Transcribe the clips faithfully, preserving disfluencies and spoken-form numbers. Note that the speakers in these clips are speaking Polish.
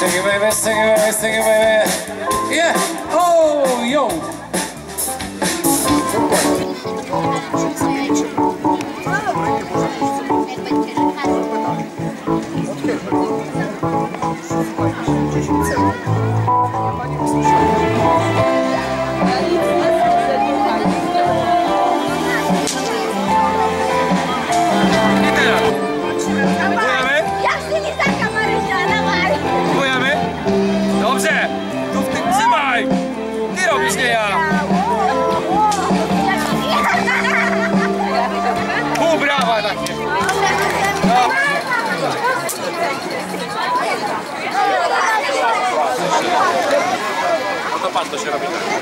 Sing it, baby, sing it, baby, sing it, baby. Yeah. Oh, yo. No to patrz, to się robi tak.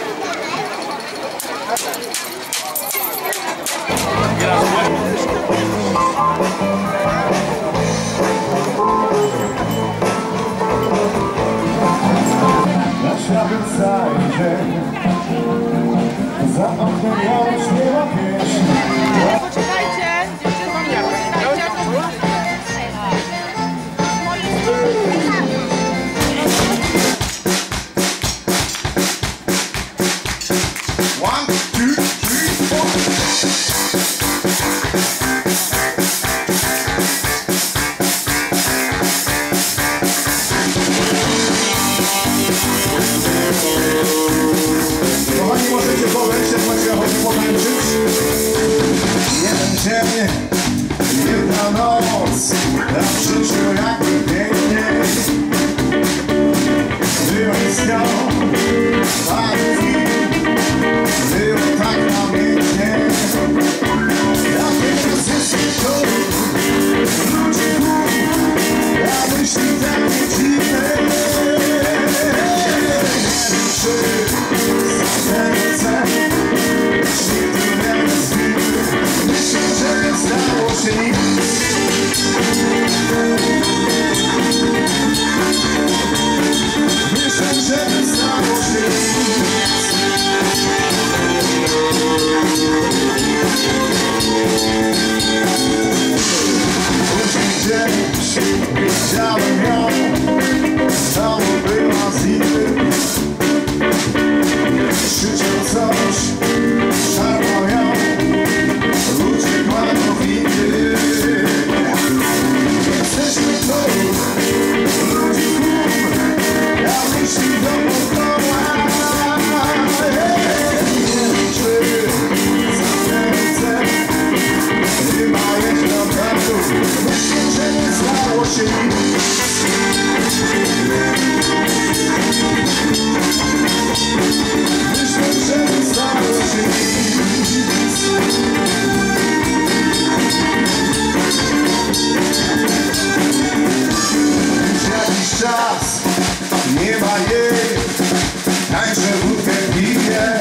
Zaśmiałbym cały dzień, za oknem miało śpiewa pieśń. Poczekajcie, dziewczyny, poczekajcie. One, two, three, four. Kochani, możecie powejść, jak macie ochotę potańczyć? Jeden dzień, jedna noc, na przyszły jakby pięknie. Była istniał, bardzo było tak namiętnie. Ja pieniądz jest to, ludzi gór, ja myśli takie dziwne. Czy serce, jeśli tu nie zbił, myślę, że nie stało się nic. Myślę, że nie stało się nic. Później gdzieś widziałem ją, znowu była z innym. Krzyczał coś, szarpał ją, uciekła do windy. Jesteśmy tu, ludzi chłop, ja myśli dookoła. Nie liczy za serce, chyba jest na pracu. Myślę, że nie stało się nic. Myślę, że nie stało się nic. Już jakiś czas nie ma jej, tańczę wódkę piję.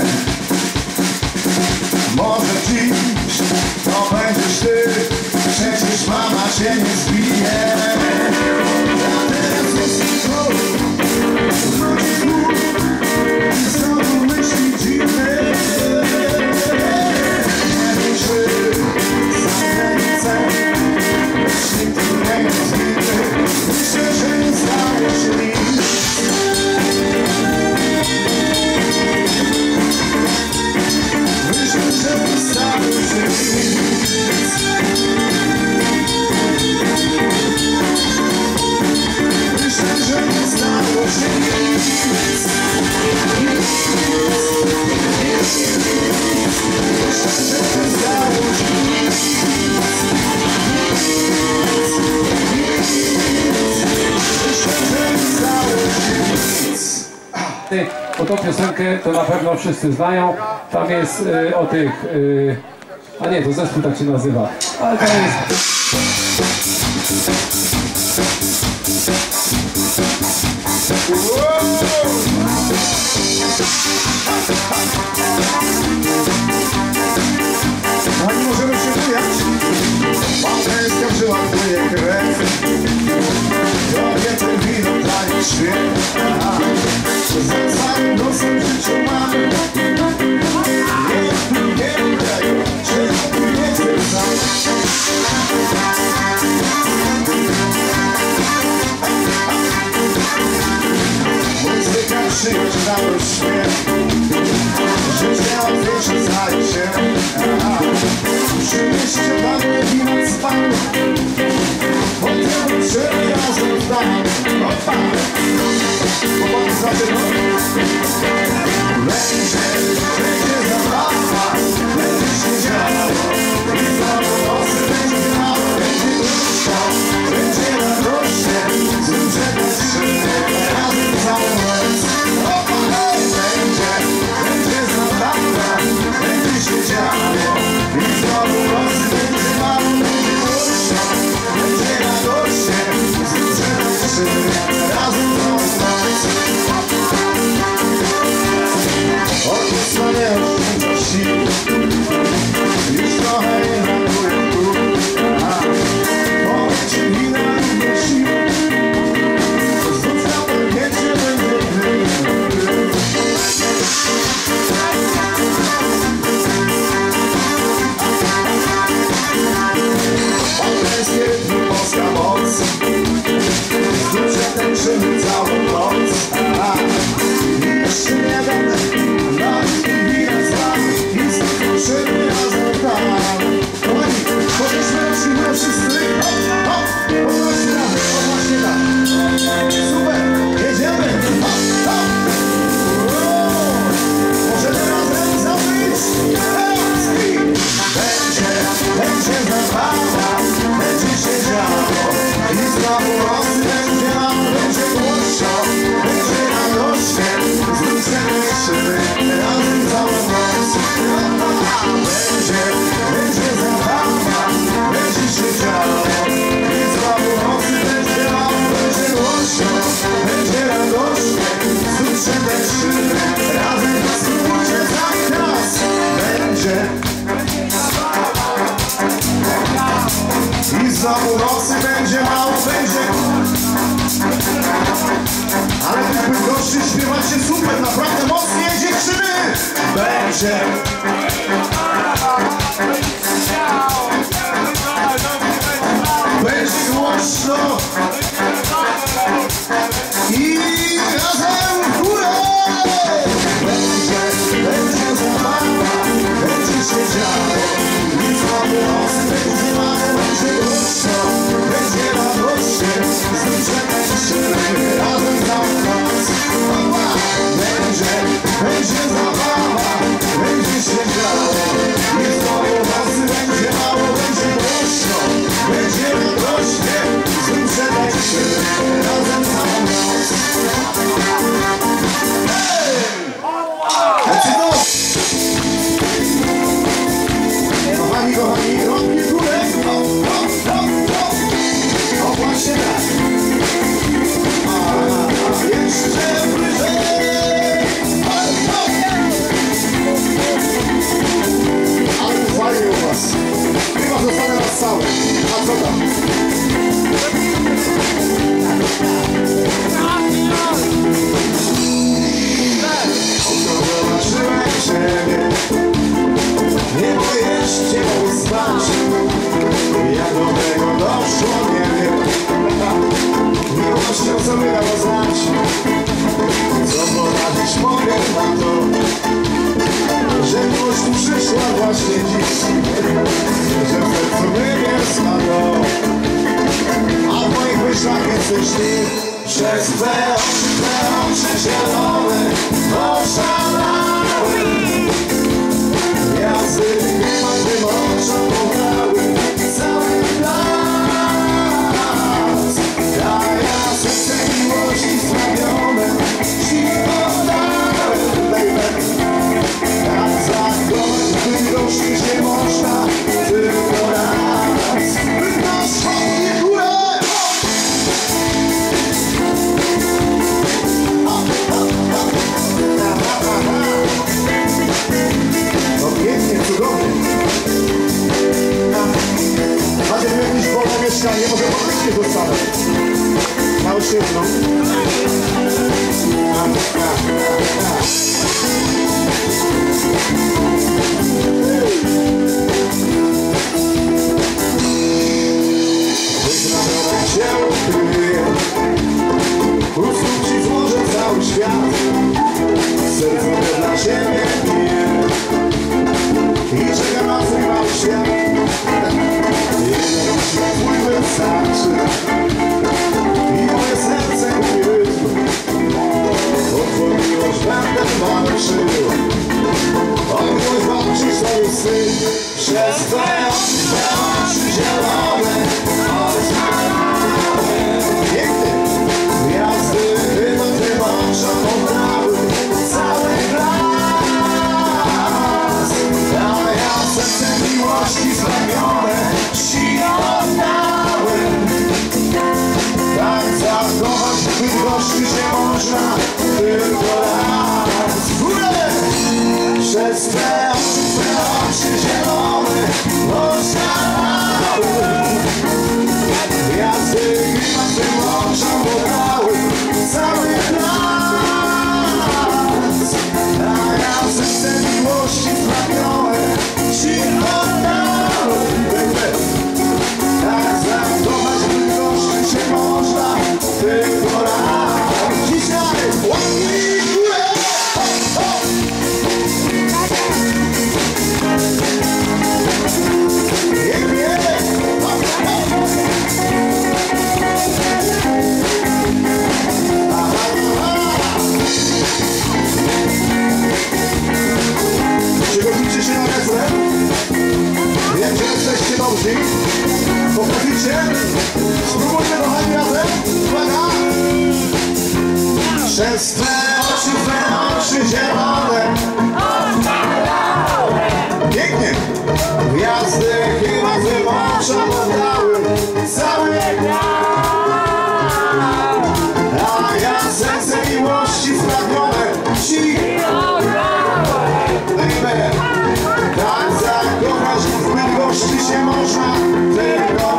Może dziś to będziesz ty, przecież mama cię nie zbije. Ja teraz jestem tu, ludzi tu, znowu myśli dziwne. Nie liczy za serce, myśli którego zbity. Myślę, że nie stało się nic. Myślę, że nie stało się nic. Myślę, że nie stało się nic. Myślę, że nie stało się nic. Myślę, że nie stało się nic. Bo tą piosenkę to na pewno wszyscy znają. Tam jest y, o tych... Y, a nie, to zespół tak się nazywa. Ale to jest... No i możemy się bujać. Małżeńska w żyłach płynie krew. Kobiety wino tańczy świat. Za całym nosem w życiu mamy. Nie, nie udaję, czego tu nie chcę sam. przyjąć radość śmiech. Życie łatwiejsze zdaje się. Przynieście dla mnie wino z panu, potem żyli razem w dam. Opa! Chłopaki zaczyną. Będzie, będzie zabawa, będzie się działo. I znowu nocy będzie mało, będzie krótko, będzie radośnie. Zróbcie trzy, razem całą noc. Opa! Będzie, będzie zabawa, będzie się działo. I znowu nocy będzie mało, będzie krótko, będzie radośnie. Zróbcie trzy, razem całą noc. Orkiestra nie oszczędza sił, już trochę nie brakuje tu. Powiecie wina i nie sił, znów na parkiecie będzie gry. Pańskie rytmy, polska moc, znów się tańczymy całą noc. I jeszcze nie będę na chwilę sam i zakończymy razem tam. Kochani, podnieśmy ręczników wszyscy. Hop, hop, podnoście ramy, podnoście ramy. Super, jedziemy. Hop, hop. Wow. Możemy razem zawyć. Teraz i będzie, będzie zabawa, będzie się działo. I znowu nocy będzie nam, będzie głośno, będzie radośnie. Zróbmy krzywy, razem całą noc. Będzie, będzie zabawa, będzie się działo. I znowu nocy będzie nam, będzie głośno, będzie radośnie. Zróbmy krzywy, razem spróbujcie za nas. Będzie. I znowu nocy będzie mało, będzie. Ale tych bydgoszczy śpiewacie super, naprawdę mocniej dziewczyny. Będzie. Będzie głośno. I razem w górę. Będzie, będzie zabawa, będzie się działo. I znowu nocy będzie mało, będzie głośno, będzie radośnie. Zróbcie trzy, razem całą noc. Będzie, będzie zabawa, będzie się działo. I znowu nocy będzie mało, będzie głośno, będzie radośnie. Zróbcie trzy, razem całą noc. Hej! Let's go! Kochani, kochani, rąbki w górę. Hop, hop, hop, hop. O, właśnie tak. A jeszcze bliżej. Hop, hop. Ale fajnie u was. Chyba zostanę raz cały. A co tam? Zobaczyłem ciebie. Nie boję się spać. Jak do tego doszło, nie wiem. Miłością sobie dało znać. Co poradzić mogę na to, że miłość tu przyszła właśnie dziś. Że w sercu wybier smago, a w moich myślach jesteś ty. Przez twe oczy, twe oczy zielone oszalały. Gwiazdy niemalże oczom pobrały cały las. A ja serce miłości sprawione ci oddałem, baby. Tak zakochać w tym gości się można tylko raz. Wynoś łapki w górę. No pięknie, cudownie. Macie tu jakieś wolne mieszkanie, może podnieście dostanę. Na osiedlu. Wyznamiona się ukryje, usług ci złożę cały świat. serce to dla ciebie bije i czeka na twój mały świat. Jeden uśmiech twój wystarczy i moje serce mój rytm. O twą miłość będę walczył, o miłość walczy sobie syn. Przez twoje oczy, te oczy zielone, odznaczone. Pięknie! Gwiazdy chyba ty morza poddały cały las. A ja serce miłości zranione ci oddałem. Tak zakochać w Bydgoszczy się można tylko raz. W górę! Przez te oczy, te oczy zielone oszalały. Gwiazdy chyba ty morza poddały cały las. A ja serce miłości zranione ci oddałem. Tak zakochać w Bydgoszczy się można tylko raz. Dzisiaj łapki w górę! Ho, ho! Pięknie! Ho, ho! Aha, aha! Przygotujcie się na refren. Wiem, że jesteście dobrzy. Potraficie? Spróbujmy kochani razem. Uwaga! Przez te oczy, te oczy zielone. Pięknie! Gwiazdy chyba wyłączą oddały cały las. A ja serce miłości spragnione ci oddałem. Tak zakochać w Bydgoszczy się można tylko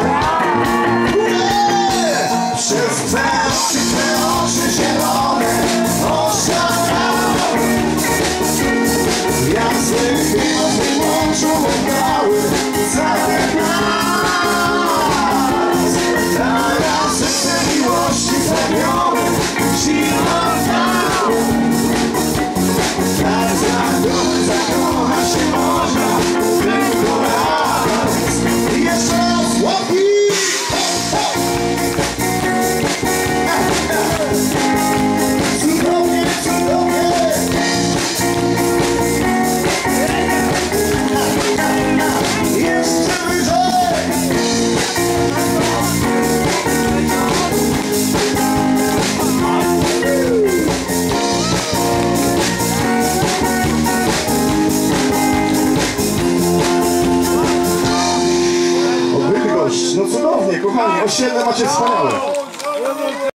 przez te oczy, te oczy zielone oszalały. Gwiazdy chyba wyłączą oddały cały las. A ja serce miłości zranione ci oddałem. Tak zakochać, zakochać się można tylko raz. I jeszcze raz łapki! Cudownie, cudownie! Jeszcze wyżej! O Bydgoszcz, no cudownie, kochani, osiedle macie wspaniałe.